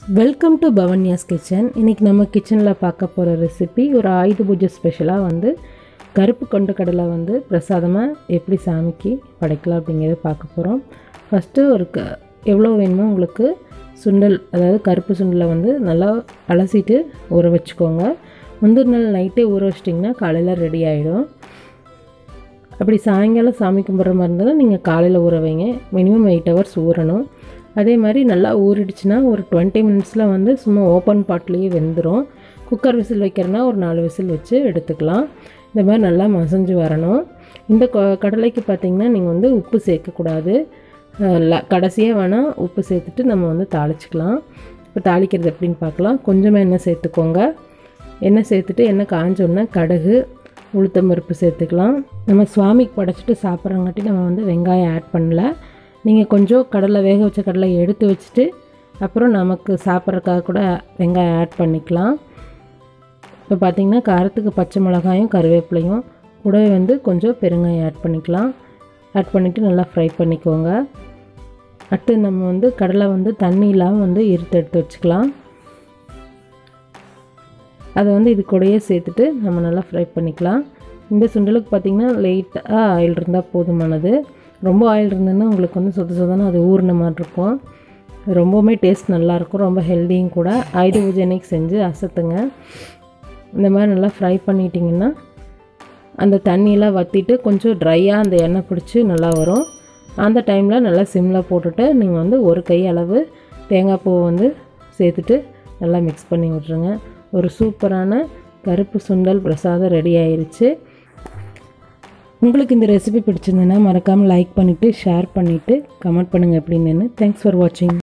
Welcome to பவன்யாஸ் kitchen. இன்றைக்கி நம்ம கிச்சனில் பார்க்க போகிற ரெசிபி ஒரு ஆயுத பூஜை ஸ்பெஷலாக கருப்பு கொண்ட கடலை பிரசாதமாக எப்படி சாமிக்கு படைக்கலாம் அப்படிங்கிறத பார்க்க போகிறோம். ஃபஸ்ட்டு எவ்வளோ வேணுமோ உங்களுக்கு சுண்டல், அதாவது கருப்பு சுண்டலை நல்லா அலசிட்டு ஊற வச்சுக்கோங்க. முந்தின நாள் நைட்டே ஊற வச்சிட்டிங்கன்னா காலையில் ரெடி ஆகிடும். அப்படி சாயங்காலம் சாமி கும்பிட்ற மாதிரி இருந்தாலும் நீங்கள் காலையில் ஊற வைங்க. மினிமம் 8 hours ஊறணும். அதே மாதிரி நல்லா ஊறிடுச்சுன்னா ஒரு 20 minutesல சும்மா ஓப்பன் பாட்லேயே வெந்துடும். குக்கர் விசில் வைக்கிறனா ஒரு 4 விசில் வச்சு எடுத்துக்கலாம். இந்த மாதிரி நல்லா மசஞ்சு வரணும். இந்த கடலைக்கு பார்த்திங்கன்னா நீங்கள் உப்பு சேர்க்கக்கூடாது. கடைசியாக வேணால் உப்பு சேர்த்துட்டு நம்ம தாளிச்சிக்கலாம். இப்போ தாளிக்கிறது எப்படின்னு பார்க்கலாம். கொஞ்சமாக எண்ணெய் சேர்த்துக்கோங்க. எண்ணெய் சேர்த்துட்டு எண்ணெய் காஞ்சோன்னா கடுகு, உளுத்தம்பருப்பு சேர்த்துக்கலாம். நம்ம சுவாமிக்கு படைச்சிட்டு சாப்பிட்றங்காட்டி நம்ம வெங்காயம் ஆட் பண்ணல. நீங்கள் கொஞ்சம் கடலை வேக வச்ச கடலை எடுத்து வச்சுட்டு அப்புறம் நமக்கு சாப்பிட்றதுக்காக கூட வெங்காயம் ஆட் பண்ணிக்கலாம். இப்போ பார்த்திங்கன்னா காரத்துக்கு பச்சை மிளகாயும் கருவேப்பிலையும் கூடவே கொஞ்சம் பெருங்காயம் ஆட் பண்ணிக்கலாம். ஆட் பண்ணிவிட்டு நல்லா ஃப்ரை பண்ணிக்கோங்க. அடுத்து நம்ம கடலை தண்ணி இல்லாமல் எடுத்து வச்சுக்கலாம். அதை இது கூடயே சேர்த்துட்டு நம்ம நல்லா ஃப்ரை பண்ணிக்கலாம். இந்த சுண்டலுக்கு பார்த்திங்கன்னா லைட்டாக ஆயில் இருந்தால் போதுமானது. ரொம்ப ஆயில் இருந்ததுன்னா உங்களுக்கு சுத்த சுத்தனா அது ஊறின மாதிரி இருக்கும். ரொம்பவுமே டேஸ்ட் நல்லாயிருக்கும், ரொம்ப ஹெல்த்தியும் கூட. ஆயுத பூஜை அன்னைக்கு செஞ்சு அசத்துங்க. இந்த மாதிரி நல்லா ஃப்ரை பண்ணிட்டிங்கன்னா அந்த தண்ணியெல்லாம் வற்றிட்டு கொஞ்சம் ட்ரையாக அந்த எண்ணெய் பிடிச்சி நல்லா வரும். அந்த டைமில் நல்லா சிம்மில் போட்டுட்டு நீங்கள் ஒரு கை அளவு தேங்காய் பூவை சேர்த்துட்டு நல்லா மிக்ஸ் பண்ணி விட்ருங்க. ஒரு சூப்பரான கருப்பு சுண்டல் பிரசாதம் ரெடி ஆயிடுச்சு. உங்களுக்கு இந்த ரெசிபி பிடிச்சிருந்ததுன்னா மறக்காமல் லைக் பண்ணிவிட்டு ஷேர் பண்ணிவிட்டு கமெண்ட் பண்ணுங்கள் எப்படின்னு. தேங்க்ஸ் ஃபார் வாட்சிங்.